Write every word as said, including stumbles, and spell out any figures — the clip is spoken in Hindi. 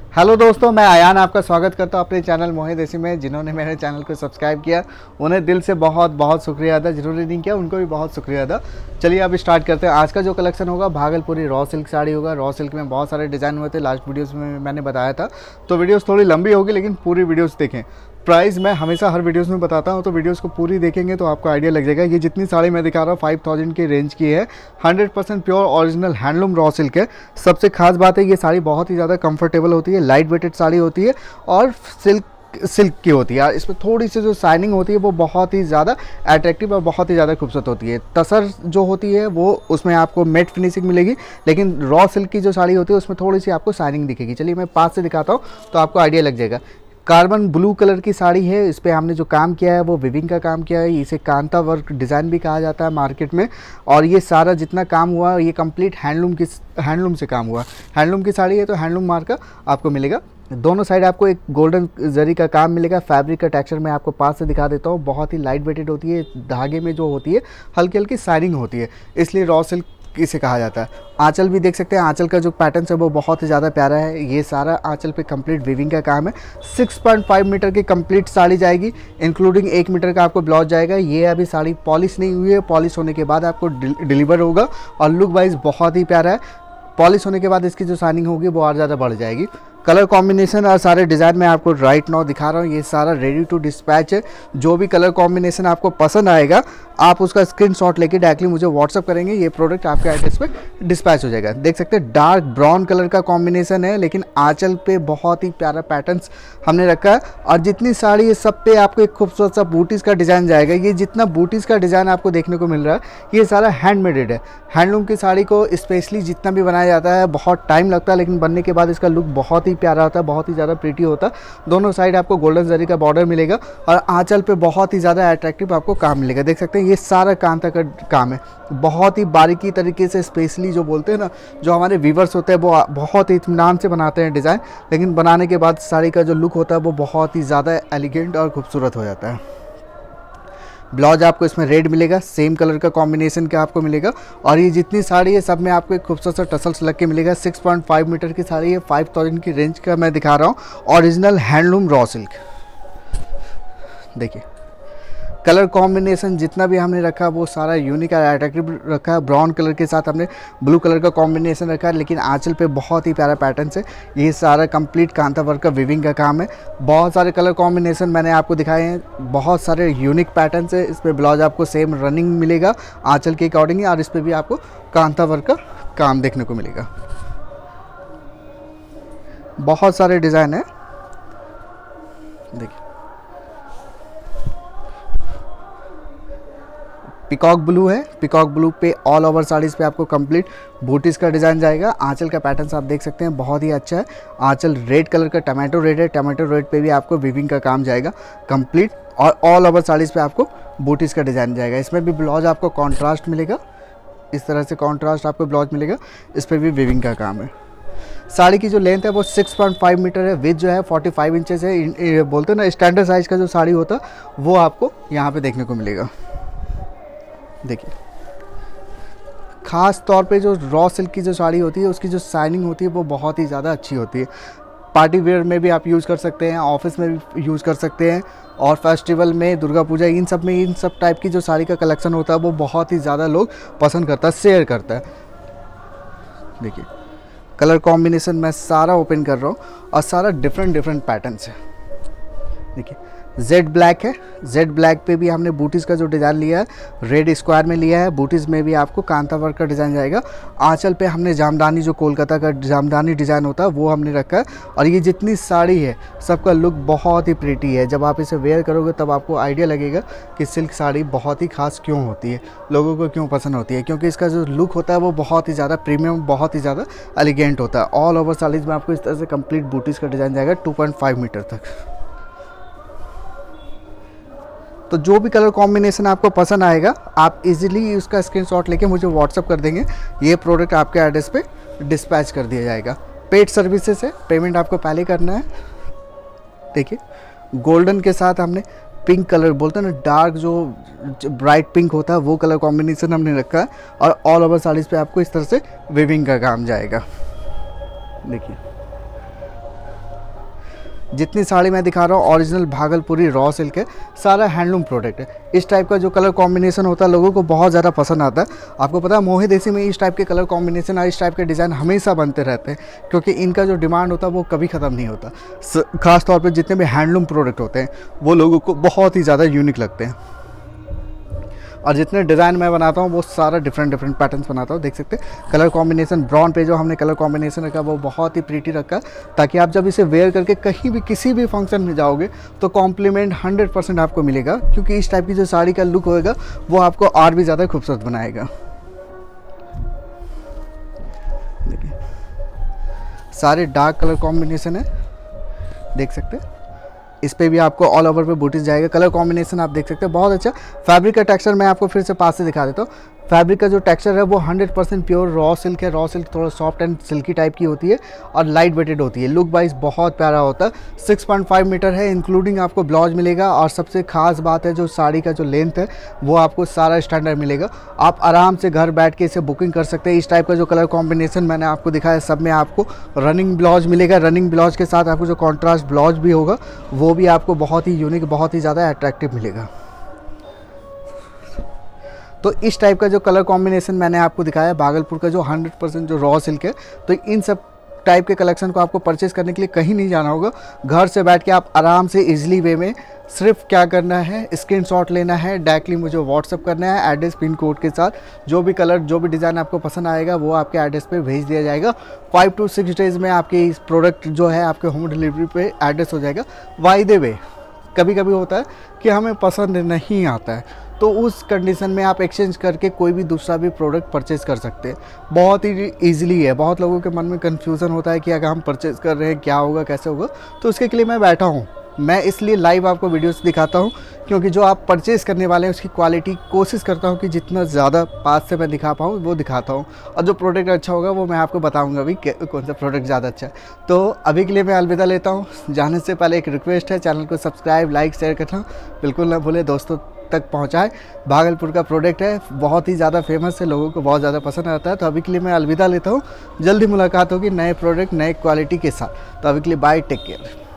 हेलो दोस्तों, मैं आयान आपका स्वागत करता हूं अपने चैनल मोहे देसी में। जिन्होंने मेरे चैनल को सब्सक्राइब किया उन्हें दिल से बहुत बहुत शुक्रिया अदा। जिन्होंने नहीं किया उनको भी बहुत शुक्रिया अदा। चलिए अब स्टार्ट करते हैं। आज का जो कलेक्शन होगा भागलपुरी रॉ सिल्क साड़ी होगा। रॉ सिल्क में बहुत सारे डिज़ाइन हुए थे, लास्ट वीडियोस में मैंने बताया था। तो वीडियोस थोड़ी लंबी होगी लेकिन पूरी वीडियोस देखें। प्राइस मैं हमेशा हर वीडियोस में बताता हूं, तो वीडियोस को पूरी देखेंगे तो आपको आइडिया लग जाएगा। ये जितनी साड़ी मैं दिखा रहा हूँ फाइव थाउजेंड की रेंज की है। Hundred percent pure original handloom raw silk है। सबसे खास बात है ये साड़ी बहुत ही ज़्यादा कंफर्टेबल होती है, लाइट वेटेड साड़ी होती है और सिल्क सिल्क की होती है। इसमें थोड़ी सी जो शाइनिंग होती है वो बहुत ही ज़्यादा अट्रैक्टिव और बहुत ही ज़्यादा खूबसूरत होती है। तसर जो होती है वो उसमें आपको मेट फिनिशिंग मिलेगी, लेकिन रॉ सिल्क की जो साड़ी होती है उसमें थोड़ी सी आपको शाइनिंग दिखेगी। चलिए मैं पास से दिखाता हूँ तो आपको आइडिया लग जाएगा। कार्बन ब्लू कलर की साड़ी है। इस पर हमने जो काम किया है वो विविंग का काम किया है। इसे कांता वर्क डिज़ाइन भी कहा जाता है मार्केट में। और ये सारा जितना काम हुआ ये कंप्लीट हैंडलूम की हैंडलूम से काम हुआ। हैंडलूम की साड़ी है तो हैंडलूम मार्क का आपको मिलेगा। दोनों साइड आपको एक गोल्डन जरी का काम मिलेगा। फैब्रिक का टेक्सचर मैं आपको पास से दिखा देता हूँ। बहुत ही लाइट वेटेड होती है। धागे में जो होती है हल्की हल्की शाइनिंग होती है, इसलिए रॉ सिल्क इसे कहा जाता है। आंचल भी देख सकते हैं। आंचल का जो पैटर्न है वो बहुत ही ज़्यादा प्यारा है। ये सारा आंचल पे कंप्लीट वीविंग का काम है। सिक्स पॉइंट फाइव मीटर की कंप्लीट साड़ी जाएगी, इंक्लूडिंग एक मीटर का आपको ब्लाउज जाएगा। ये अभी साड़ी पॉलिश नहीं हुई है, पॉलिश होने के बाद आपको डिलीवर होगा और लुक वाइज बहुत ही प्यारा है। पॉलिश होने के बाद इसकी जो शाइनिंग होगी वो और ज़्यादा बढ़ जाएगी। कलर कॉम्बिनेशन और सारे डिज़ाइन मैं आपको राइट नाउ दिखा रहा हूँ। ये सारा रेडी टू डिस्पैच है। जो भी कलर कॉम्बिनेशन आपको पसंद आएगा आप उसका स्क्रीनशॉट लेके डायरेक्टली मुझे व्हाट्सअप करेंगे। ये प्रोडक्ट आपके एड्रेस पे डिस्पैच हो जाएगा। देख सकते हैं डार्क ब्राउन कलर का कॉम्बिनेशन है, लेकिन आंचल पे बहुत ही प्यारा पैटर्न्स हमने रखा है। और जितनी साड़ी है सब पे आपको एक खूबसूरत सा बूटीज़ का डिज़ाइन जाएगा। ये जितना बूटीज़ का डिज़ाइन आपको देखने को मिल रहा है ये सारा हैंडमेडेड है। हैंडलूम की साड़ी को स्पेशली जितना भी बनाया जाता है बहुत टाइम लगता है, लेकिन बनने के बाद इसका लुक बहुत ही प्यारा होता है, बहुत ही ज़्यादा प्रीटी होता है। दोनों साइड आपको गोल्डन जरी का बॉर्डर मिलेगा और आंचल पे बहुत ही ज़्यादा अट्रैक्टिव आपको काम मिलेगा। देख सकते हैं ये सारा कांता का काम है। बहुत ही बारीकी तरीके से, स्पेशली जो बोलते हैं ना, जो हमारे वीवर्स होते हैं वो बहुत ही इत्मीनान से बनाते हैं डिज़ाइन, लेकिन बनाने के बाद साड़ी का जो लुक होता है वो बहुत ही ज़्यादा एलिगेंट और खूबसूरत हो जाता है। ब्लाउज आपको इसमें रेड मिलेगा, सेम कलर का कॉम्बिनेशन का आपको मिलेगा। और ये जितनी साड़ी है सब में आपको एक खूबसूरत सा टसल्स लग के मिलेगा। सिक्स पॉइंट फाइव मीटर की साड़ी है, फाइव थाउजेंड की रेंज का मैं दिखा रहा हूँ। Original handloom raw silk. देखिए कलर कॉम्बिनेशन जितना भी हमने रखा वो सारा यूनिक और अट्रैक्टिव रखा है। ब्राउन कलर के साथ हमने ब्लू कलर का कॉम्बिनेशन रखा है, लेकिन आंचल पे बहुत ही प्यारा पैटर्न है। ये सारा कंप्लीट कांता वर्क का विविंग का काम है। बहुत सारे कलर कॉम्बिनेशन मैंने आपको दिखाए हैं, बहुत सारे यूनिक पैटर्न है। इस पर ब्लाउज आपको सेम रनिंग मिलेगा आंचल के अकॉर्डिंग, और इस पर भी आपको कांता वर्क का काम देखने को मिलेगा। बहुत सारे डिज़ाइन है। देखिए पिकॉक ब्लू है। पिकॉक ब्लू पे ऑल ओवर साड़ीज़ पे आपको कंप्लीट बूटीज़ का डिज़ाइन जाएगा। आंचल का पैटर्न आप देख सकते हैं बहुत ही अच्छा है। आंचल रेड कलर का टमाटो रेड है। टमाटो रेड पे भी आपको विविंग का काम जाएगा कंप्लीट, और ऑल ओवर साड़ीज़ पे आपको बूटीज़ का डिज़ाइन जाएगा। इसमें भी ब्लाउज आपको कॉन्ट्रास्ट मिलेगा, इस तरह से कॉन्ट्रास्ट आपको ब्लाउज मिलेगा। इस पर भी विविंग का काम है। साड़ी की जो लेंथ है वो सिक्स पॉइंट फाइव मीटर है। विथ जो है फोर्टी फाइव इंचेस है। बोलते हैं ना स्टैंडर्ड साइज़ का जो साड़ी होता है वो आपको यहाँ पर देखने को मिलेगा। देखिए ख़ास तौर पे जो रॉ सिल्क की जो साड़ी होती है उसकी जो शाइनिंग होती है वो बहुत ही ज़्यादा अच्छी होती है। पार्टी वेयर में भी आप यूज़ कर सकते हैं, ऑफिस में भी यूज़ कर सकते हैं, और फेस्टिवल में, दुर्गा पूजा, इन सब में इन सब टाइप की जो साड़ी का कलेक्शन होता है वो बहुत ही ज़्यादा लोग पसंद करता है, शेयर करता है। देखिए कलर कॉम्बिनेशन मैं सारा ओपन कर रहा हूँ और सारा डिफरेंट डिफरेंट पैटर्न्स है। देखिए जेड ब्लैक है। जेड ब्लैक पे भी हमने बूटीज़ का जो डिज़ाइन लिया है रेड स्क्वायर में लिया है। बूटीज़ में भी आपको कांता वर्क का डिज़ाइन जाएगा। आंचल पे हमने जामदानी, जो कोलकाता का जामदानी डिज़ाइन होता है वो हमने रखा है। और ये जितनी साड़ी है सबका लुक बहुत ही प्रीटी है। जब आप इसे वेयर करोगे तब आपको आइडिया लगेगा कि सिल्क साड़ी बहुत ही खास क्यों होती है, लोगों को क्यों पसंद होती है, क्योंकि इसका जो लुक होता है वो बहुत ही ज़्यादा प्रीमियम, बहुत ही ज़्यादा एलिगेंट होता है। ऑल ओवर साड़ीज़ में आपको इस तरह से कंप्लीट बूटीज़ का डिज़ाइन जाएगा टू पॉइंट फाइव मीटर तक। तो जो भी कलर कॉम्बिनेशन आपको पसंद आएगा आप इजीली उसका स्क्रीनशॉट लेके मुझे व्हाट्सअप कर देंगे। ये प्रोडक्ट आपके एड्रेस पे डिस्पैच कर दिया जाएगा। पेड सर्विसेज है, पेमेंट आपको पहले करना है। देखिए गोल्डन के साथ हमने पिंक कलर, बोलते हैं ना डार्क जो ब्राइट पिंक होता है वो कलर कॉम्बिनेशन हमने रखा है। और ऑल ओवर साड़ीज़ पे आपको इस तरह से वीविंग का काम जाएगा। देखिए जितनी साड़ी मैं दिखा रहा हूँ ओरिजिनल भागलपुरी रॉ सिल्क है, सारा हैंडलूम प्रोडक्ट है। इस टाइप का जो कलर कॉम्बिनेशन होता है लोगों को बहुत ज़्यादा पसंद आता है। आपको पता है मोहे देसी में इस टाइप के कलर कॉम्बिनेशन और इस टाइप के डिज़ाइन हमेशा बनते रहते हैं, क्योंकि इनका जो डिमांड होता है वो कभी ख़त्म नहीं होता। ख़ास तौर पर जितने भी हैंडलूम प्रोडक्ट होते हैं वो लोगों को बहुत ही ज़्यादा यूनिक लगते हैं। और जितने डिज़ाइन मैं बनाता हूँ वो सारा डिफरेंट डिफरेंट पैटर्न्स बनाता हूँ। देख सकते हैं कलर कॉम्बिनेशन ब्राउन पे जो हमने कलर कॉम्बिनेशन रखा वो बहुत ही प्रीटी रखा है, ताकि आप जब इसे वेयर करके कहीं भी किसी भी फंक्शन में जाओगे तो कॉम्प्लीमेंट हंड्रेड परसेंट आपको मिलेगा, क्योंकि इस टाइप की जो साड़ी का लुक होएगा वो आपको और भी ज़्यादा खूबसूरत बनाएगा। देखिए सारे डार्क कलर कॉम्बिनेशन है, देख सकते हैं। इस पे भी आपको ऑल ओवर पे बूटीज जाएगा। कलर कॉम्बिनेशन आप देख सकते हैं बहुत अच्छा। फैब्रिक का टेक्सचर मैं आपको फिर से पास से दिखा देता हूँ। फैब्रिक का जो टेक्सचर है वो hundred percent pure raw silk है। रॉ सिल्क थोड़ा सॉफ्ट एंड सिल्की टाइप की होती है और लाइट वेटेड होती है। लुक वाइज बहुत प्यारा होता है। सिक्स पॉइंट फाइव मीटर है, इंक्लूडिंग आपको ब्लाउज मिलेगा। और सबसे खास बात है जो साड़ी का जो लेंथ है वो आपको सारा स्टैंडर्ड मिलेगा। आप आराम से घर बैठ के इसे बुकिंग कर सकते हैं। इस टाइप का जो कलर कॉम्बिनेशन मैंने आपको दिखाया सब में आपको रनिंग ब्लाउज मिलेगा। रनिंग ब्लाउज के साथ आपको जो कॉन्ट्रास्ट ब्लाउज भी होगा वो भी आपको बहुत ही यूनिक, बहुत ही ज़्यादा अट्रैक्टिव मिलेगा। तो इस टाइप का जो कलर कॉम्बिनेशन मैंने आपको दिखाया भागलपुर का जो हंड्रेड परसेंट जो रॉ सिल्क है, तो इन सब टाइप के कलेक्शन को आपको परचेज़ करने के लिए कहीं नहीं जाना होगा। घर से बैठ के आप आराम से इजीली वे में सिर्फ क्या करना है, स्क्रीनशॉट लेना है, डायरेक्टली मुझे व्हाट्सअप करना है एड्रेस पिन कोड के साथ। जो भी कलर जो भी डिज़ाइन आपको पसंद आएगा वो आपके एड्रेस पे भेज दिया जाएगा। फाइव टू सिक्स डेज़ में आपके इस प्रोडक्ट जो है आपके होम डिलीवरी पे एड्रेस हो जाएगा। बाय द वे कभी कभी होता है कि हमें पसंद नहीं आता है, तो उस कंडीशन में आप एक्सचेंज करके कोई भी दूसरा भी प्रोडक्ट परचेज़ कर सकते हैं। बहुत ही ईजिली है। बहुत लोगों के मन में कन्फ्यूज़न होता है कि अगर हम परचेज़ कर रहे हैं क्या होगा, कैसे होगा, तो उसके लिए मैं बैठा हूँ। मैं इसलिए लाइव आपको वीडियोस दिखाता हूँ, क्योंकि जो आप परचेज़ करने वाले हैं उसकी क्वालिटी कोशिश करता हूँ कि जितना ज़्यादा पास से मैं दिखा पाऊँ वो दिखाता हूँ। और जो प्रोडक्ट अच्छा होगा वो मैं आपको बताऊँगा भी कौन सा प्रोडक्ट ज़्यादा अच्छा है। तो अभी के लिए मैं अलविदा लेता हूँ। जाने से पहले एक रिक्वेस्ट है, चैनल को सब्सक्राइब लाइक शेयर करना बिल्कुल ना भूलें, दोस्तों तक पहुंचाए। भागलपुर का प्रोडक्ट है, बहुत ही ज़्यादा फेमस है, लोगों को बहुत ज़्यादा पसंद आता है। तो अभी के लिए मैं अलविदा लेता हूँ। जल्दी मुलाकात होगी नए प्रोडक्ट नए क्वालिटी के साथ। तो अभी के लिए बाय, टेक केयर।